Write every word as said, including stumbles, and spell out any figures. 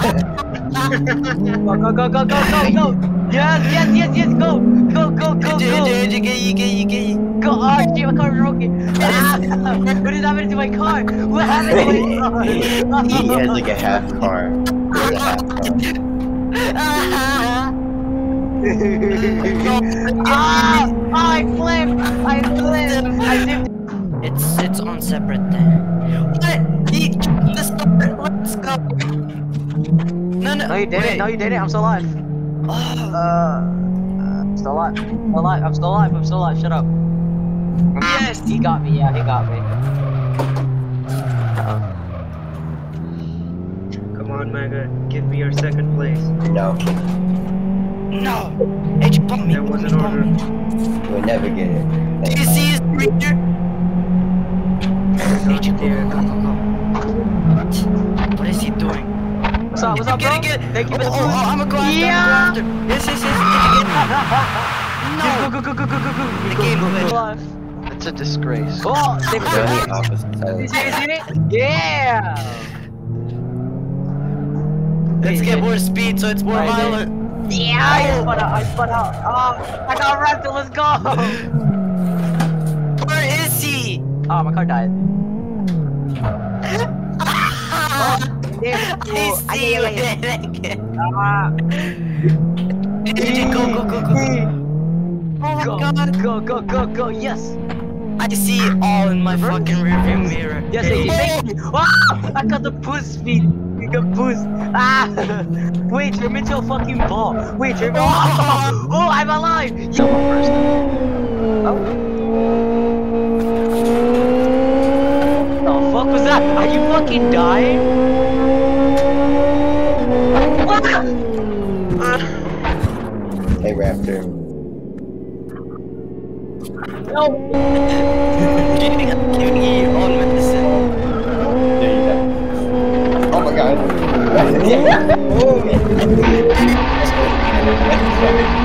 Go, go, go, go, go, go, go! Yes, yes, yes, yes, go! Go, go, go, go! Go, oh shit, my car is broken! Ah, what is happening to my car? What happened to my car? He has like a half car. He has a half car. Ah! Oh, I flipped! I flipped! I zipped! It's it's on separate thing. What? He this let's go. No no. No, you did it. No, you did it. I'm still alive. Oh. Uh, uh, still alive. Still alive. I'm still alive. I'm still alive. Shut up. Yes. He got me. Yeah, he got me. Uh-oh. Come on, Mega. Give me your second place. No, No. Hey, you bump me. There was an order. you'll never get it. Do you see his creature? Hey, you go, Yeah. go, go, go. What? What is he doing? What's up? What's up, bro? Get it, get it. Thank you for Oh, the oh, food. oh, I'm gonna go after. Yeah. I'm gonna go after. Yes, yes, yes. Get it, get it. No. Go, go, go, go, go, go, go. The Go, game go, go. glitched. Alive. It's a disgrace. Oh, save it. You're on the opposite side. You see it? You see it? Yeah. Let's get more speed so it's more I did. violent. Yeah, I spun out. I spun out. Oh, I got wrapped. Let's go. Where is he? Oh, my car died. Oh, damn. I Oh, see you. ay, ay, ay. Ah. Go, go, go, go. Oh my Go, god. go, go, go, go. Yes. I see it all in my fucking rearview mirror. Yes, I thank you. Oh, I got the boost speed. You got boost. Ah. Wait, turn me into a fucking ball. Wait, turn me. Oh, oh, I'm alive. Yo, first. Oh. The fuck was that? Are you fucking dying? Hey, Raptor. No. Giving giving you all medicine. There you go. Oh my god. Oh, yeah.